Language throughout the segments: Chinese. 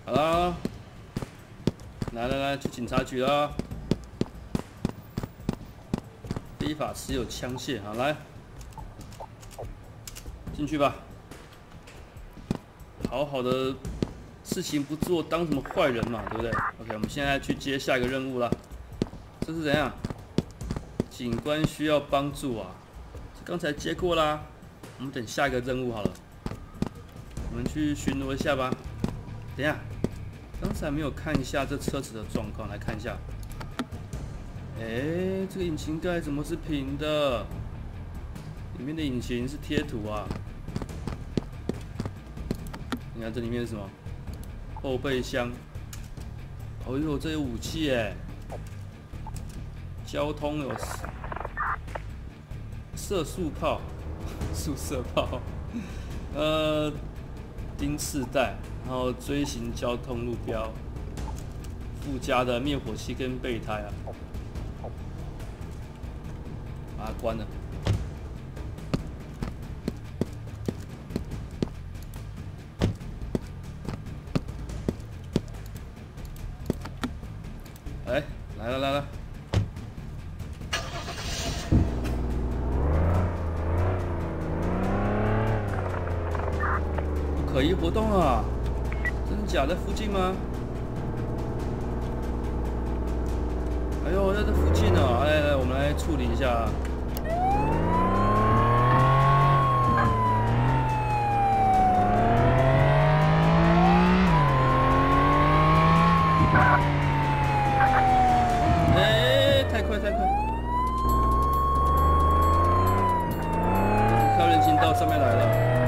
好啦，来，去警察局啦！非法持有枪械，好来，进去吧。好好的事情不做，当什么坏人嘛，对不对 ？OK， 我们现在去接下一个任务啦。这是怎样？警官需要帮助啊！刚才接过啦，我们等下一个任务好了。我们去巡逻一下吧。等一下，刚才没有看一下这车子的状况，来看一下。哎，这个引擎盖怎么是平的？里面的引擎是贴图啊。你看这里面是什么？后备箱。哦呦，这有武器耶！交通有射速炮、速射炮，钉刺带，然后锥形交通路标，附加的灭火器跟备胎啊，把它关了。来了，可疑活动啊！真的假的？附近吗？哎呦，在这附近啊！来，我们来处理一下。太快！靠人行道上面来了。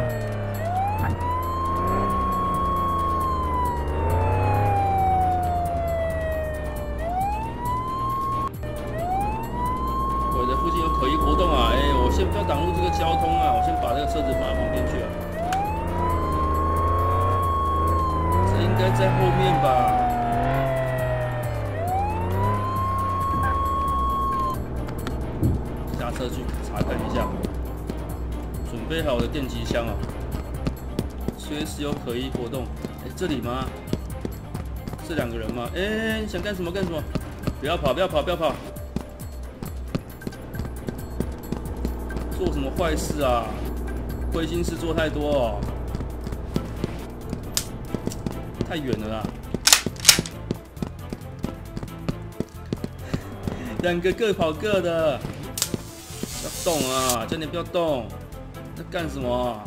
我的附近有可疑活动啊！我先不要挡路这个交通啊，我先把这个车子放到旁边去啊。这应该在后面吧？下车去查看一下，准备好我的电击枪啊，随时有可疑活动。这里吗？这两个人吗？你想干什么？不要跑！做什么坏事啊？亏心事做太多哦，太远了啦！两个各跑各的。不要动啊！叫你不要动，在干什么啊？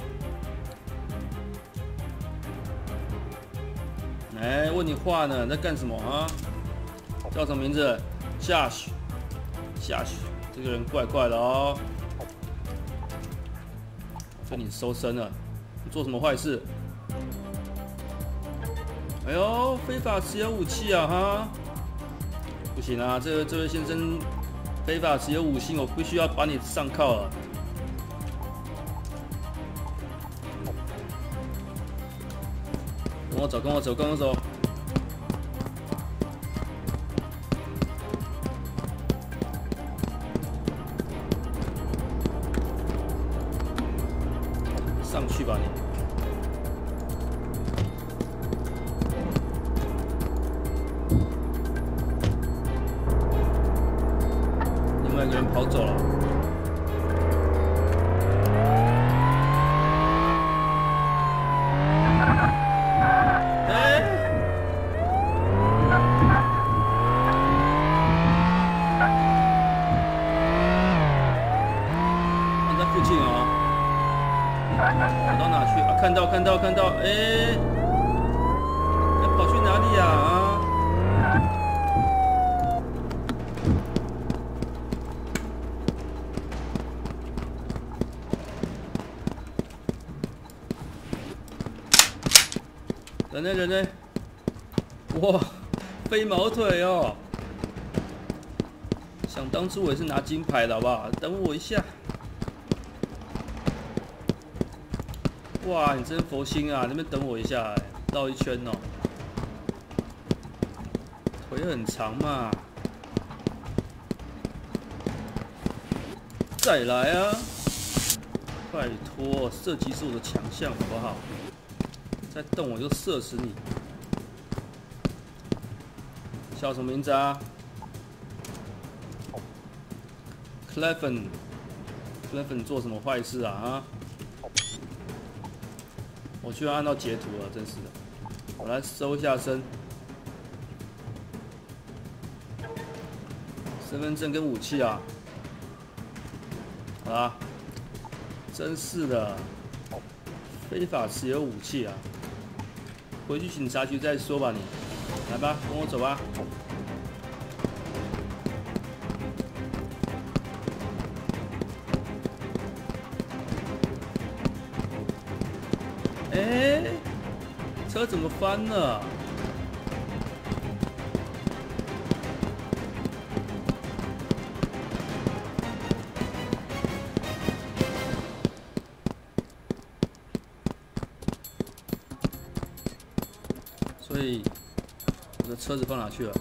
问你话呢，你在干什么啊？叫什么名字？夏许，这个人怪怪的哦。跟你收身了，你做什么坏事？哎呦，非法持有武器啊！哈，不行啊，这位先生。非法持有武器，我必须要把你上铐了。跟我走。上去吧你。另外一个人跑走了。你在附近哦。跑到哪去？看到，要跑去哪里呀？啊？人呢？哇，飞毛腿哦！想当初我也是拿金牌的好不好？等我一下。哇，你真佛心啊！那边等我一下，绕一圈哦。腿很长嘛。再来啊！拜托，射击是我的强项，好不好？再动我就射死你！ 叫什么名字啊 ？Cleven 做什么坏事啊？我居然按到截图了，真是的。我来搜一下身份证跟武器啊。好啦，真是的，非法持有武器啊！回去警察局再说吧你。来吧，跟我走吧。哎，车怎么翻了？所以我的车子放哪去了？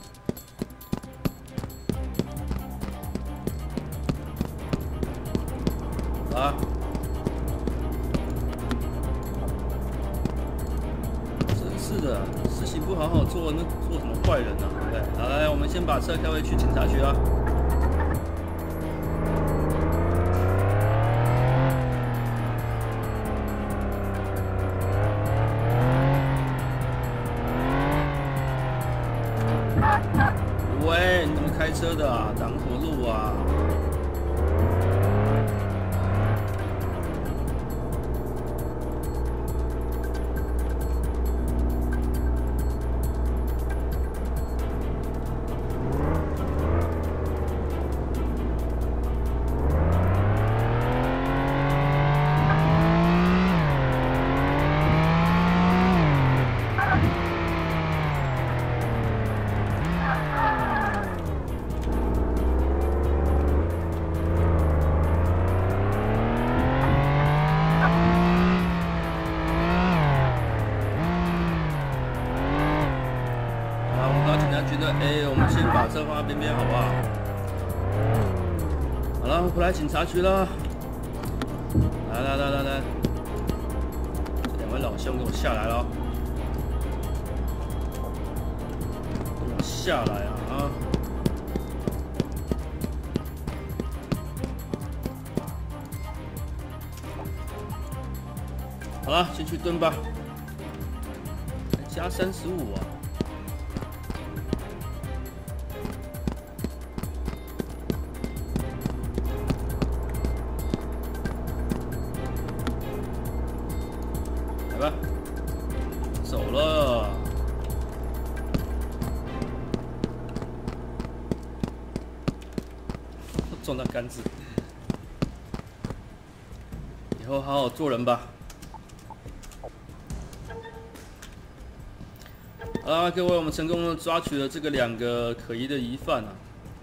啊！真是的，事情不好好做，那做什么坏人啊？对不对？好，来，我们先把车开回去警察局啊。喂，你怎么开车的啊？挡什么路啊？我们先把车放在边边，好不好？好了，我回来警察局了。来，两位老兄，给我下来了！给我下来啊！好了，先去蹲吧。加35啊！来吧，走了。撞到杆子，以后好好做人吧。好啦，各位，我们成功的抓取了这个2个可疑的疑犯啊！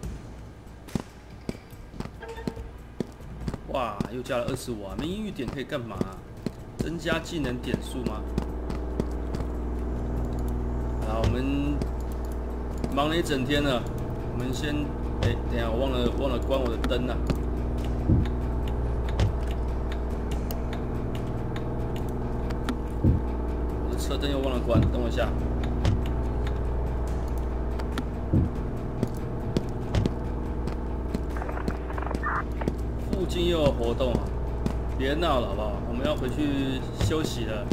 哇，又加了25啊！名誉点可以干嘛啊？增加技能点数吗？好，我们忙了一整天了，我们先，等一下我忘了关我的灯啊。我的车灯又忘了关，等我一下。附近又有活动啊！别闹了好不好？我们要回去休息了。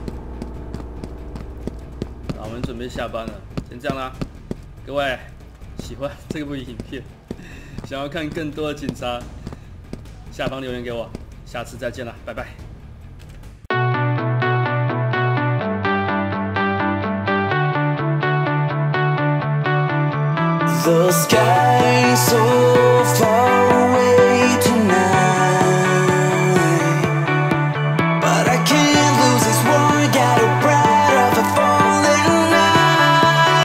好，我们准备下班了，先这样啦。各位喜欢这部影片，想要看更多的警察，下方留言给我。下次再见啦，拜拜。 The sky